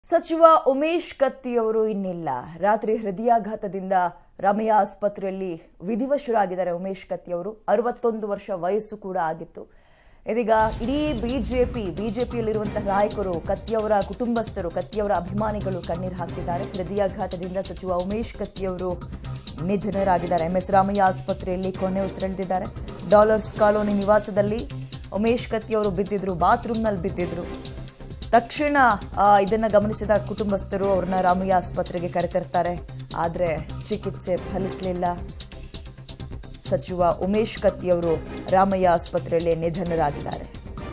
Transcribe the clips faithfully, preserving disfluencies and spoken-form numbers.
ಸಚಿವ ಉಮೇಶ್ ಕತ್ತಿ ಅವರು ಇನ್ನಿಲ್ಲ. ರಾತ್ರಿ ಹೃದಯಾಘಾತದಿಂದ ರಾಮಯ್ಯ ಆಸ್ಪತ್ರೆಯಲ್ಲಿ ವಿಧಿವಶರಾಗಿದ್ದಾರೆ. ಉಮೇಶ್ ಕತ್ತಿ ಅವರು ಅರವತ್ತೊಂದು ವರ್ಷ ವಯಸ್ಸು ಕೂಡ ಆಗಿತ್ತು. ಇದೀಗ ಇಡೀ ಬಿಜೆಪಿ ಬಿಜೆಪಿಯಲ್ಲಿರುವಂತಹ ನಾಯಕರು, ಕತ್ತಿಯವರ ಕುಟುಂಬಸ್ಥರು, ಕತ್ತಿಯವರ ಅಭಿಮಾನಿಗಳು ಕಣ್ಣೀರು ಹಾಕ್ತಿದ್ದಾರೆ. ಹೃದಯಾಘಾತದಿಂದ ಸಚಿವ ಉಮೇಶ್ ಕತ್ತಿ ಅವರು ನಿಧನರಾಗಿದ್ದಾರೆ. ಎಂ ಎಸ್ ರಾಮಯ್ಯ ಆಸ್ಪತ್ರೆಯಲ್ಲಿ ಕೊನೆ ಉಸಿರೆಳೆದಿದ್ದಾರೆ. ಡಾಲರ್ಸ್ ಕಾಲೋನಿ ನಿವಾಸದಲ್ಲಿ ಉಮೇಶ್ ಕತ್ತಿ ಅವರು ಬಿದ್ದಿದ್ರು, ಬಾತ್ರೂಮ್ನಲ್ಲಿ ಬಿದ್ದಿದ್ರು. ತಕ್ಷಣ ಇದನ್ನು ಗಮನಿಸಿದ ಕುಟುಂಬಸ್ಥರು ಅವ್ರನ್ನ ರಾಮಯ್ಯ ಆಸ್ಪತ್ರೆಗೆ ಕರೆತರ್ತಾರೆ. ಆದರೆ ಚಿಕಿತ್ಸೆ ಫಲಿಸಲಿಲ್ಲ. ಸಚಿವ ಉಮೇಶ್ ಕತ್ತಿ ಅವರು ರಾಮಯ್ಯ ಆಸ್ಪತ್ರೆಯಲ್ಲಿ ನಿಧನರಾಗಿದ್ದಾರೆ.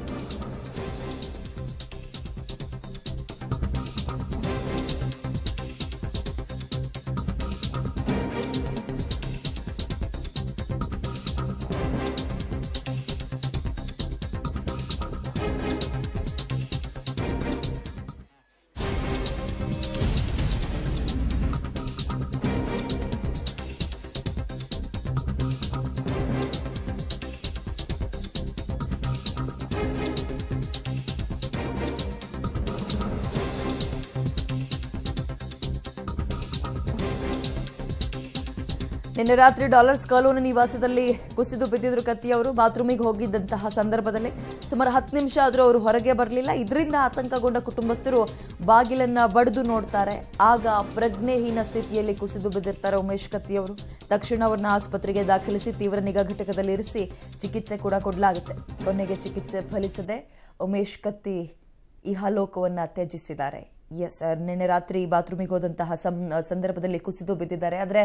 ನಿನ್ನೆ ರಾತ್ರಿ ಡಾಲರ್ಸ್ ಕಾಲೋನಿ ನಿವಾಸದಲ್ಲಿ ಕುಸಿದು ಬಿದ್ದಿದ್ರು ಕತ್ತಿ ಅವರು. ಬಾತ್ರೂಮಿಗೆ ಹೋಗಿದ್ದಂತಹ ಸಂದರ್ಭದಲ್ಲಿ ಸುಮಾರು ಹತ್ತು ನಿಮಿಷ ಆದರೂ ಅವರು ಹೊರಗೆ ಬರಲಿಲ್ಲ. ಇದರಿಂದ ಆತಂಕಗೊಂಡ ಕುಟುಂಬಸ್ಥರು ಬಾಗಿಲನ್ನ ಬಡಿದು ನೋಡ್ತಾರೆ. ಆಗ ಪ್ರಜ್ಞೆಹೀನ ಸ್ಥಿತಿಯಲ್ಲಿ ಕುಸಿದು ಬಿದ್ದಿರ್ತಾರೆ ಉಮೇಶ್ ಕತ್ತಿ ಅವರು. ತಕ್ಷಣ ಅವರನ್ನ ಆಸ್ಪತ್ರೆಗೆ ದಾಖಲಿಸಿ ತೀವ್ರ ನಿಗಾ ಘಟಕದಲ್ಲಿ ಇರಿಸಿ ಚಿಕಿತ್ಸೆ ಕೂಡ ಕೊಡಲಾಗುತ್ತೆ. ಕೊನೆಗೆ ಚಿಕಿತ್ಸೆ ಫಲಿಸದೆ ಉಮೇಶ್ ಕತ್ತಿ ಇಹಲೋಕವನ್ನ ತ್ಯಜಿಸಿದ್ದಾರೆ. ಎಸ್, ನಿನ್ನೆ ರಾತ್ರಿ ಬಾತ್ರೂಮಿಗೆ ಹೋದಂತಹ ಸಂದರ್ಭದಲ್ಲಿ ಕುಸಿದು ಬಿದ್ದಿದ್ದಾರೆ. ಆದರೆ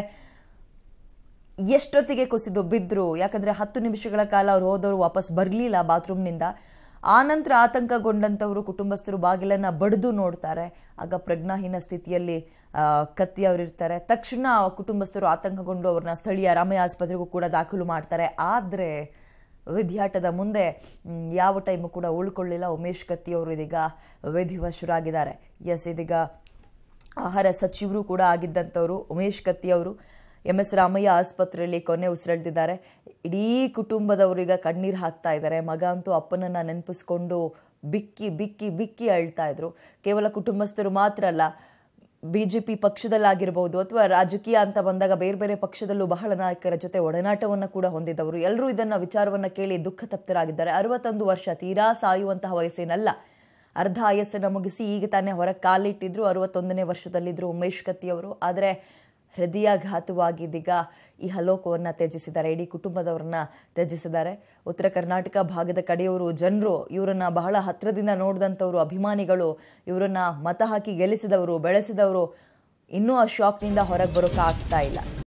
ಎಷ್ಟೊತ್ತಿಗೆ ಕುಸಿದು ಬಿದ್ದರು? ಯಾಕಂದರೆ ಹತ್ತು ನಿಮಿಷಗಳ ಕಾಲ ಅವ್ರು ಹೋದವರು ವಾಪಸ್ ಬರಲಿಲ್ಲ ಬಾತ್ರೂಮ್ನಿಂದ. ಆನಂತರ ಆತಂಕಗೊಂಡಂಥವರು ಕುಟುಂಬಸ್ಥರು ಬಾಗಿಲನ್ನು ಬಡಿದು ನೋಡ್ತಾರೆ. ಆಗ ಪ್ರಜ್ಞಾಹೀನ ಸ್ಥಿತಿಯಲ್ಲಿ ಕತ್ತಿ ಅವರಿರ್ತಾರೆ. ತಕ್ಷಣ ಕುಟುಂಬಸ್ಥರು ಆತಂಕಗೊಂಡು ಅವ್ರನ್ನ ಸ್ಥಳೀಯ ರಾಮಯ್ಯ ಆಸ್ಪತ್ರೆಗೂ ಕೂಡ ದಾಖಲು ಮಾಡ್ತಾರೆ. ಆದರೆ ವಿಧಿಯಾಟದ ಮುಂದೆ ಯಾವ ಟೈಮು ಕೂಡ ಉಳ್ಕೊಳ್ಳಿಲ್ಲ. ಉಮೇಶ್ ಕತ್ತಿ ಅವರು ಇದೀಗ ವಿಧಿವಶರಾಗಿದ್ದಾರೆ. ಎಸ್, ಇದೀಗ ಆಹಾರ ಸಚಿವರು ಕೂಡ ಆಗಿದ್ದಂಥವರು ಉಮೇಶ್ ಕತ್ತಿ ಅವರು ಎಂ ಎಸ್ ರಾಮಯ್ಯ ಆಸ್ಪತ್ರೆಯಲ್ಲಿ ಕೊನೆ ಉಸಿರೆಳೆದಿದ್ದಾರೆ. ಇಡೀ ಕುಟುಂಬದವರೀಗ ಕಣ್ಣೀರು ಹಾಕ್ತಾ ಇದ್ದಾರೆ. ಮಗ ಅಂತೂ ಅಪ್ಪನನ್ನು ನೆನಪಿಸ್ಕೊಂಡು ಬಿಕ್ಕಿ ಬಿಕ್ಕಿ ಬಿಕ್ಕಿ ಅಳ್ತಾ ಇದ್ರು. ಕೇವಲ ಕುಟುಂಬಸ್ಥರು ಮಾತ್ರ ಅಲ್ಲ, ಬಿ ಜೆ ಪಿ ಪಕ್ಷದಲ್ಲಾಗಿರ್ಬೋದು ಅಥವಾ ರಾಜಕೀಯ ಅಂತ ಬಂದಾಗ ಬೇರೆ ಬೇರೆ ಪಕ್ಷದಲ್ಲೂ ಬಹಳ ನಾಯಕರ ಜೊತೆ ಒಡನಾಟವನ್ನು ಕೂಡ ಹೊಂದಿದ್ದವರು ಎಲ್ಲರೂ ಇದನ್ನು ವಿಚಾರವನ್ನು ಕೇಳಿ ದುಃಖ ತಪ್ತರಾಗಿದ್ದಾರೆ. ಅರವತ್ತೊಂದು ವರ್ಷ ತೀರಾ ಸಾಯುವಂತಹ ವಯಸ್ಸೇನಲ್ಲ. ಅರ್ಧ ಆಯಸ್ಸನ್ನು ಮುಗಿಸಿ ಈಗ ತಾನೇ ಹೊರ ಕಾಲಿಟ್ಟಿದ್ರು. ಅರವತ್ತೊಂದನೇ ವರ್ಷದಲ್ಲಿದ್ದರು ಉಮೇಶ್ ಕತ್ತಿ ಅವರು. ಆದರೆ ಹೃದಯಾಘಾತವಾಗಿದ್ದೀಗ ಈ ಹಲೋಕವನ್ನು ತ್ಯಜಿಸಿದ್ದಾರೆ. ಇಡೀ ಕುಟುಂಬದವರನ್ನ ತ್ಯಜಿಸಿದ್ದಾರೆ. ಉತ್ತರ ಕರ್ನಾಟಕ ಭಾಗದ ಕಡೆಯವರು, ಜನರು ಇವರನ್ನ ಬಹಳ ಹತ್ತಿರದಿಂದ ನೋಡಿದಂಥವ್ರು, ಅಭಿಮಾನಿಗಳು, ಇವರನ್ನ ಮತ ಹಾಕಿ ಗೆಲ್ಲಿಸಿದವರು, ಬೆಳೆಸಿದವರು ಇನ್ನೂ ಆ ಶಾಕ್ನಿಂದ ಹೊರಗೆ ಬರೋಕ್ಕಾಗ್ತಾ ಇಲ್ಲ.